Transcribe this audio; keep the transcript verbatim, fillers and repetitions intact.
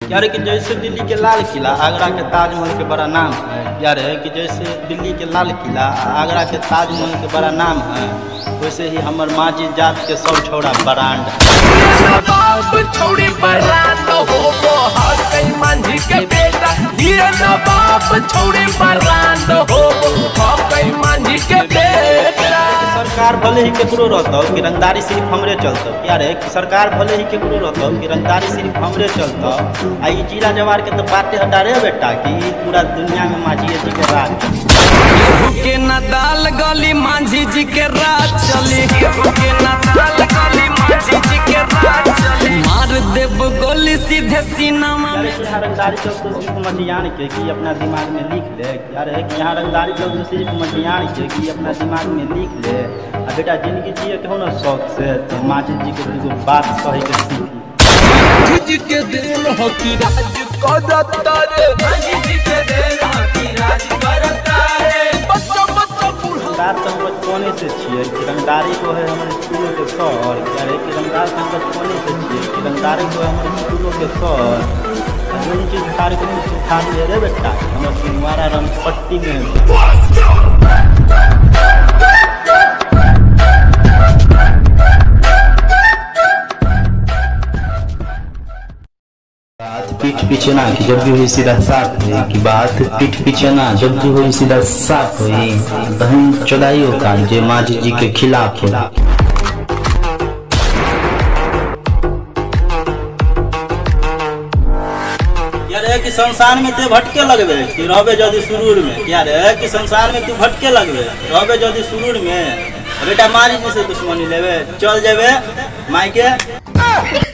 यार कि जैसे दिल्ली के लाल किला आगरा के ताजमहल के बड़ा नाम है, यार है कि जैसे दिल्ली के लाल किला आगरा के ताजमहल के बड़ा नाम है, वैसे ही हमर माजी जात के सब छोड़ा बरांड छोड़ी बरांड हो कई मांझी के बेटा ये नवाब छोड़ी बरांड हो कई मांझी के बेटा। सरकार भले ही केकरो रहता कि रंगदारी सिर्फ हमरे चलता, यार है कि सरकार भले ही केकरो रहता कि रंगदारी सिर्फ हमरे चलता। आ ई जिला जवार के तो बातें हटा रे बेटा कि पूरा दुनिया में मांझी जी के राज के न दाल गली मांझी जी के राज चली के न दाल गली मांझी जी के राज चली मार देव गोली सीधे सीना में। यहाँ रंगदारी चौक तो सिर्फ मटियान के कि अपना दिमाग में लिख ले, यार है कि यहाँ रंगदारी चौक तो सिर्फ मटियान के कि अपना दिमाग में लिख ले। आ बेटा जिंदगी जिए के हो ना शौक से तो मांझी जी के दूगो बात सही के सीखी के दिल हो कि राज करता रे मांझी जी के दिल हो कि राज करता रे बच्चा बच्चा बूढ़ा रंगदार तो हम बचपने से छिए कि रंगदारी को है हमारे स्कूलों के सर, क्या है कि रंगदार तो हम बचपने से छिए कि रंगदारी को है हमारे स्कूलों के सर। जो चीज़ कार्यक्रम सिखा दे रे बेटा हमारे सिंहवाड़ा रमपट्टी में पीठ पीछे ना कि जब भी हुई सीधा साफ हुई कि बात पीठ पीछे ना जब भी हुई सीधा साफ हुई बहन चौदाइयों का जे मांझी जी के खिलाफ हो। यार है कि संसार में ते भटके लगबे कि रहबे जदी सुरूर में, यार है कि संसार में तू भटके लगबे रहबे जदी सुरूर में बेटा मांझी जी से दुश्मनी लेबे चल जेबे माई के।